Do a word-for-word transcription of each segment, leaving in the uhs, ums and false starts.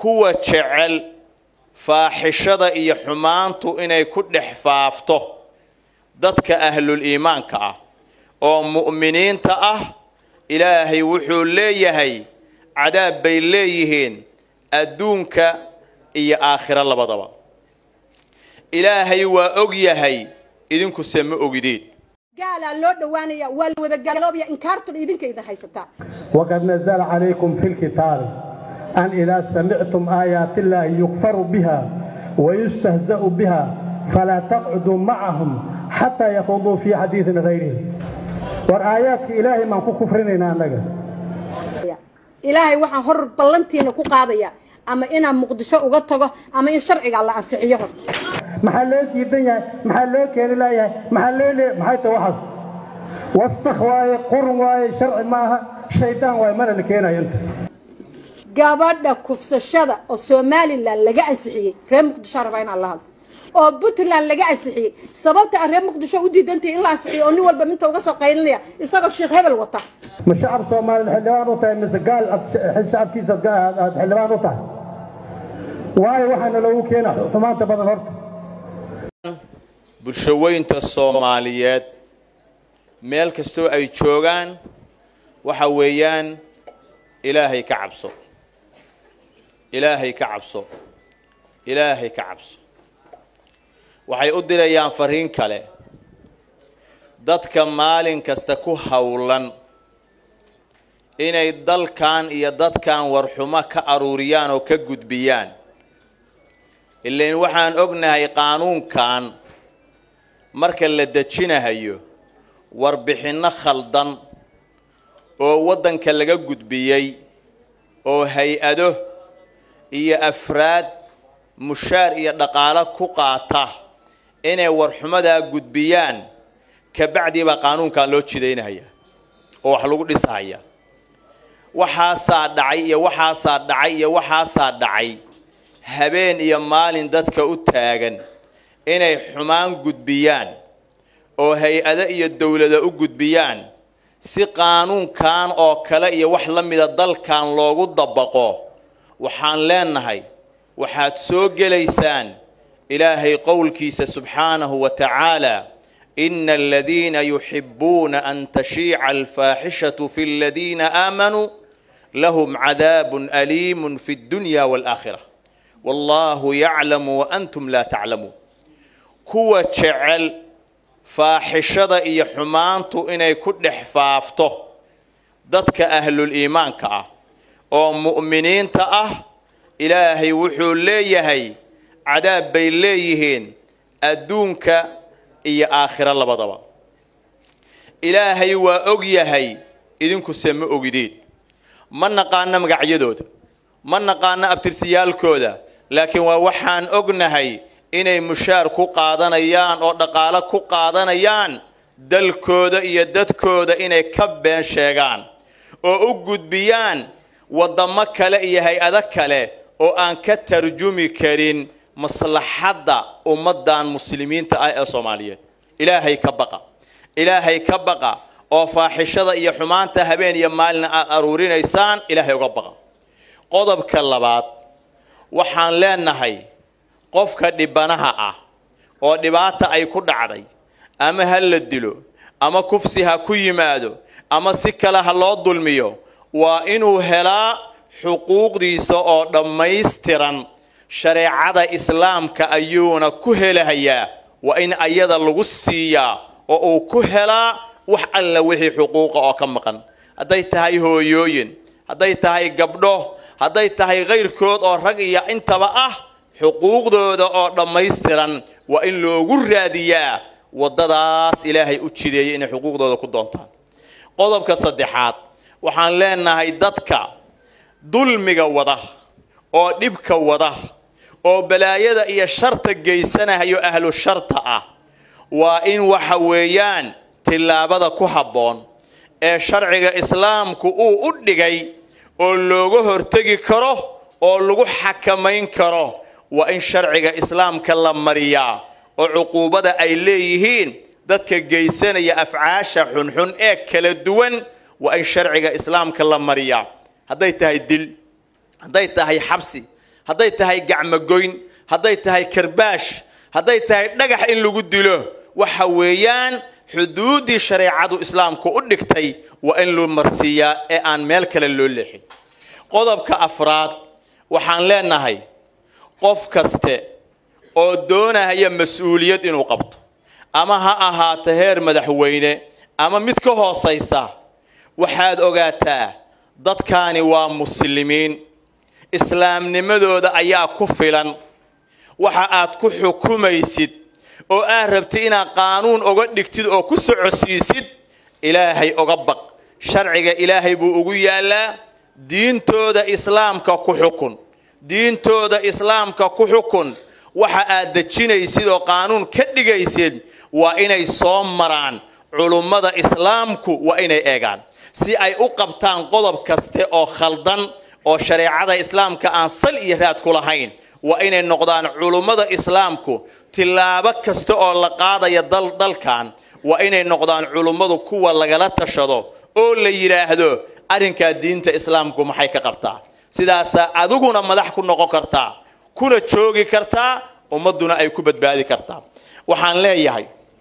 kuwa jecel faaxishada iyo xumaantu inay ku dhex faafto dadka ahlul iimaanka ah oo mu'miniinta ah ilaahay wuxuu leeyahay cadaab bay leeyihiin adduunka iyo aakhira labadaba ilaahay waa og yahay idinku sama ogideen قال لو دوانيا والوذا قالوا يا إنكارتوا إذن كيدا حيستا وقد نزل عليكم في الكتاب أن إذا سمعتم آيات الله يكفر بها ويستهزأ بها فلا تقعدوا معهم حتى يخوضوا في حديث غيره والآيات إلهي من كفرنا لك إلهي وحن هر بلنتين كو قاضية أما إنا مقدشة وقتها أما إن شرعي على أنسحية هرت محلات الدنيا محلات كان لا محلات محيط وحص وسخ واي قر واي شرع معها شيطان واي مر اللي كان ينت قابلنا كفس الشذا الصومالي اللي لقى أنسحية ريم مقدشة ربعين الله أو بطلان لقى أنسحية سببت الريم مقدشة ودي دنتي إلا أنسحية أني والبمنت وقصة قايلني يصير الشيخ هبل وطا مش شعب صومال الحلوان وطا مسقال الشعب كيس الحلوان وطا واي وحنا لو كنا ثمان تبض الأرض bulshooyinka Soomaaliyeed meel kasto ay joogan waxa weeyaan ilaahay ka cabso ilaahay ka cabso ilaahay ka cabso waxay u dirayaan fariin kale dadka maalin kasta ku hawlan inay dalkan iyo dadkan warxuma ka aruuriyaan oo ka gudbiyaan ilaa waxaan ognahay qaanuunkan marka la dajinahayo warbixino khaldan oo wadanka laga gudbiyay oo hay'ado iyo afraad mushaar iyo dhaqaale ku qaata inay warxumada gudbiyaan ka bacdi ba qaanuunkan loo jideynaya oo wax lagu dhisaya waxa saa dhacay iyo waxa saa dhacay iyo waxa saa dhacay habeen iyo maalin dadka u taagan inay xumaan gudbiyaan oo hay'ado iyo dawlado u gudbiyaan si qaanuunkan oo kale iyo wax la mid ah dalkan loogu dabaqo waxaan leenahay waxaad soo geleysaan ilaahay qowlkiisa subhanahu wa ta'ala إن الذين يحبون أن تشيع الفاحشة في الذين آمنوا لهم عذاب أليم في الدنيا والآخرة والله يعلم وأنتم لا تعلمون كوة شعل فاحشة إيا حمانتو إني كل حفافته ضدك أهل الإيمان كأه أو مؤمنين تأه إلهي وحو ليهي عذاب بيليهين أدونك إيا آخر الله بضبا إلهي وأغيهي إذنكو سمي أغيدين من نقانا مقعيدود من نقانا أبترسيال كودا لكن ووحان أغنهي إني مشار كو قادانيان أو دقالة كو قادانيان دل كودا إيا دد كودا إني كبين شيغان أو أغد بيان ودمك لإيا هاي أذك له أو أنك ترجمي كرين مصلحة أمدان مسلمين تأي الصوماليات إلهي كبقى إلهي كبقى أو فاحشة إيا حمان تهبين يمالنا أرورين إيسان إلهي كبقى قضب كاللبات وحان لانهي قفك دبانها أه أو دباتا أي كود عدي أما هل الدلو أما كفسها كي مادو أما سكالها الله الظلميو وإنو هلا حقوق ديسو أو دميستران شريعة إسلام كأيونا كهلهيا وإن أيضا لغسيا أو كهلا وحال وحي حقوق أو كمقن هدايتهاي هو يوين هدايتهاي قبضه هدايتهاي غير كود أو رقيا انت بقى حقوق دو أو دميستران وإن لغو راديا ودداس إلهي أتشيدي إن حقوق دو كدونتان قضب كصدحات وحان لنا هاي دادك ظلمك وضح أو دبك وضح أو بلايدا إيا شرط جيسنا هيو أهل الشرط أه وإن وحويان تلابدا كحبون إيه شرع إسلام كو أدقي أو لوغو هرتقي كره أو لوغو حكمين كره وإن شرع إسلام كلام مريا أو عقوبة أي ليهين دادك جيسنا يا أفعاش حنحن إيه كالدوان وإن شرع إسلام كلام مريا هدايتها الدل هدايتها حبسي hadday tahay gacmagoyn hadday tahay karbaash hadday tahay dhagax in lagu dilo waxa weeyaan xuduudii shareecadu islaamku u dhigtay waa in loo marsiiyaa ee aan meel kale loo leexin qodobka afraad waxaan leenahay qof kaste oo doonaya mas'uuliyad inuu qabto ama ha ahaato heer madaxweyne ama mid ka hoosaysa waxaad ogaataa dadkaani waa muslimiin islaamnimadooda ayaa ku filan waxa aad ku xukumaysid oo aad rabtid inaad qaanuun uga dhigtid oo ku socodsiisid ilaahay uga baq sharciga ilaahay buu ugu yaalaa diintooda islaamka ku xukun diintooda islaamka ku xukun waxa aad dejinaysid oo qaanuun ka dhigaysid waa inay soo maraan culummada islaamku waa inay eegaan si ay u qabtaan qodob kaste oo khaldan oo shareecada islaamka aan sal iyo raad ku lahayn waa inay noqdaan culummada islaamku tilaabo kasta oo la qaadaya dal dalkan waa inay noqdaan culummadu kuwa lagala tashado oo la yiraahdo arrinka diinta islaamku maxay ka qabtaa sidaas adiguna madax ku noqon kartaa kuna joogi kartaa ummaduna ay ku badbaadi kartaa waxaan leeyahay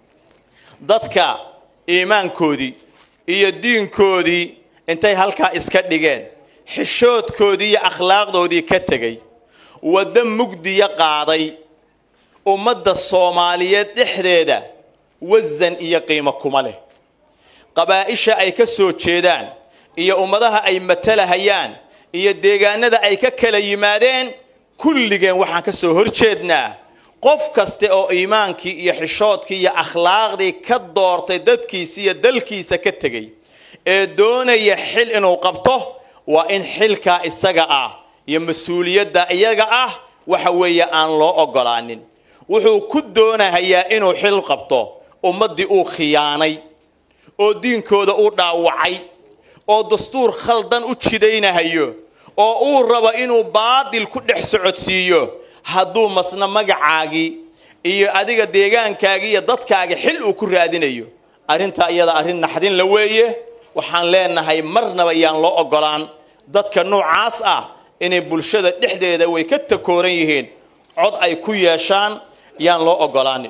dadka iimaankoodii iyo diinkoodii intay halka iska dhigeen xishoodkoodii iyo akhlaaqdoodii ka tagay wada mugdiya qaaday ummadda Soomaaliyeed dhexdeeda wazan iyo qiimo kuma leh qabaa'isha ay ka soo jeedaan iyo ummadaha ay matalahayaan iyo deegaanada ay ka kala yimaadeen kulligeen waxaan ka soo horjeednaa qof kaste oo iimaankii iyo xishoodkii iyo akhlaaqdii ka doortay dadkiisa iyo dalkiisa ka tagay ee doonaya xil inuu qabto waa in xilka isaga ah iyo mas'uuliyadda iyaga ah waxa weeye aan loo ogolaanin wuxuu ku doonayaa inuu xil qabto ummadii uu khiyaanay oo diinkooda uu dhaawacay oo dastuur khaldan u jidaynayo oo uu rabo inuu baadil ku dhex socodsiiyo hadduu masna magacaagi iyo adiga deegaankaagi iyo dadkaaga xil uu ku raadinayo arrinta iyada arrin naxdin la weeye waxaan leenahay marnaba yaan loo ogolaan dadka noocaas ah inay bulshada dhexdeeda way ka takooran yihiin cod ay ku yeeshaan yaan loo ogolaanin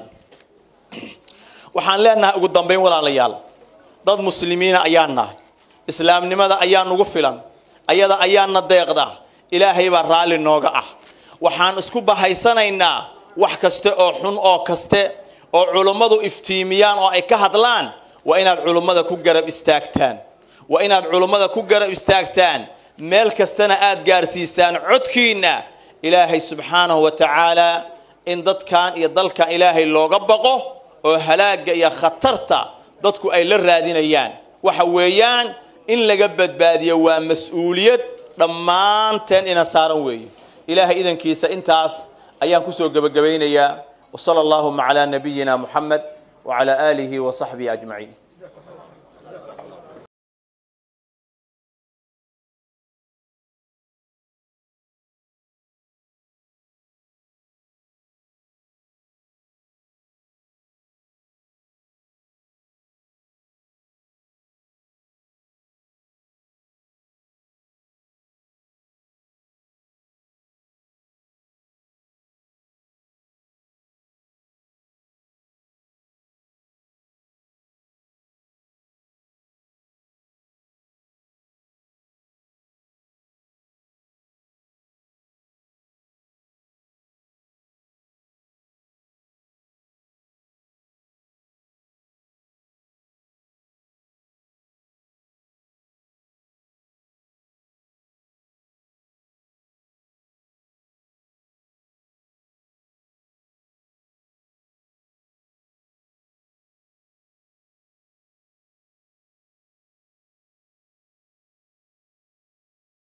waxaan leenahay ugu dambeyn walaalayaal dad muslimiina ayaan nahay islaamnimada ayaan ugu filan ayada ayaana deeqda ilaahay baa raali nooga ah waxaan isku bahaysanaynaa wax kaste oo xun oo kaste oo culummadu iftiimiyaan oo ay ka hadlaan waa inaad culummada ku garab istaagtaan waa inaad culummada ku garab istaagtaan meel kastana aad gaarsiisaan codkiina ilaahay subxaanahu wa tacaala in dadkan iyo dalkan ilaahay looga baqo oo halaaga iyo khatarta dadku ay la raadinayaan waxa weeyaan in laga badbaadiyo waa mas'uuliyad dhammaanteen ina saaran weeye ilaahay idankiisa intaas ayaan ku soo gabagabaynayaa wa sallallahu ala nabiyyina muhammad wa ala alihi wa sahbihi ajma'in